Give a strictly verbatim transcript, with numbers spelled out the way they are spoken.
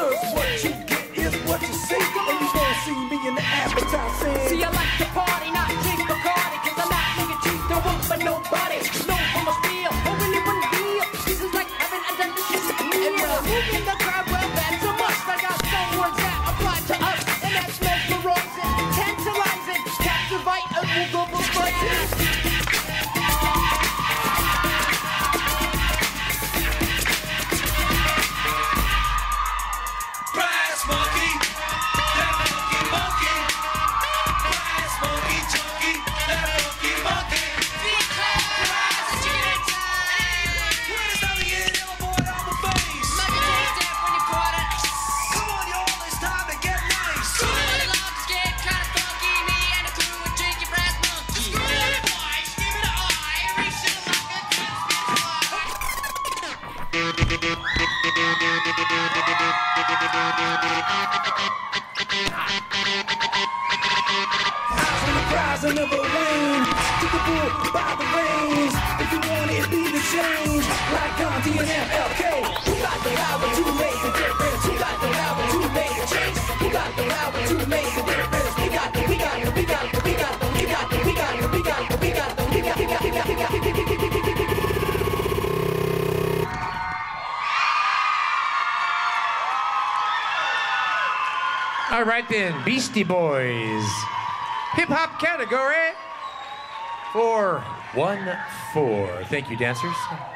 sirs, what you get is what you see. And you won't see me in the advertising. See, I like to party, not drink Bacardi, cause I'm not nigga cheap, don't want for nobody. No from a spiel, I really wouldn't feel. This is like heaven, I done this shit. And when I move in the crowd, well, that's a must. I got some words that apply to us, and that's mesmerizing, tantalizing, captivate, unmovable fighting. I never win. Take the bull by the reins. If you want it, be the change. Like Gandhi and M L K. Who got the power to make the difference? Who got the power to make a change? Who got the power to make the difference? We got the, we got the, we got the, we got the, we got the, we got the, we got the, we got the, we got the, we got the, we got the, we got the. All right then, Beastie Boys. Hip-hop category for one four. Thank you, dancers.